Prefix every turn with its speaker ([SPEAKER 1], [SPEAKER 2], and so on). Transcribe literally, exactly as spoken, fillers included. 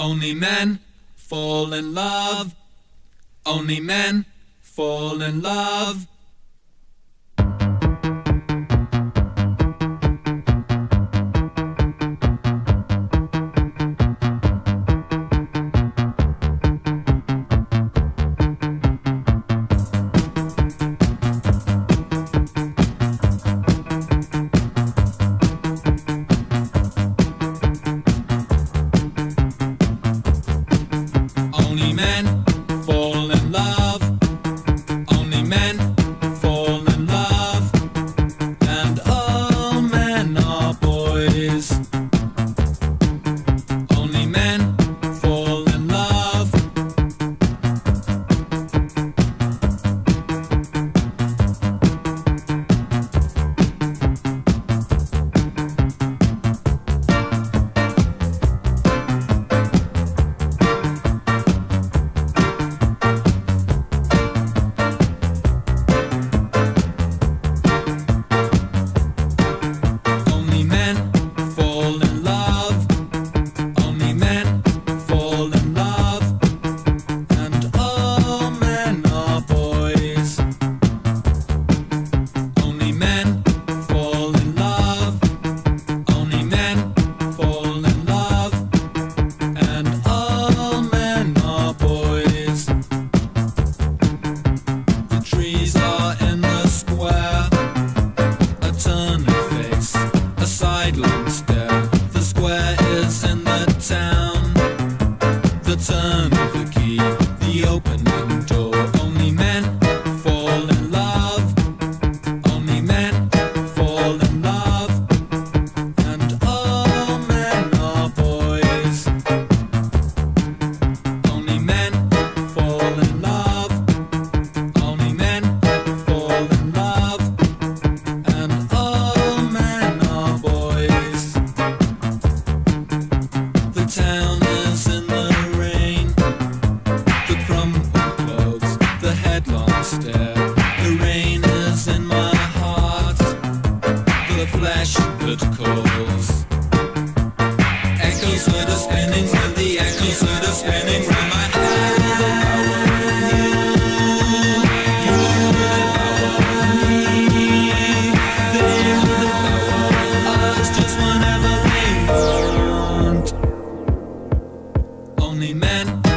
[SPEAKER 1] Only men fall in love. Only men fall in love. Only men fall in love. Only men fall in love. And all men are boys. Only men fall in love. Only men fall in love. Only men fall in love. And all men are boys. Only men fall in love. Only men fall in love. And all men are boys. The trees are in the square. A turning face, a sidelong stare. The square is in the town. The turn of the key, the opening door. Only men fall in love. Only men fall in love. And all men are boys. Only men fall in love. Only men fall in love. And all men are boys. The town is in the rain. The crumpled clothes, the headlong stare. The rain is in my heart. The flesh that calls. Echoes that are spinning, and the echoes that are spinning from my head. You devour me. They devour us just whenever they want. Only men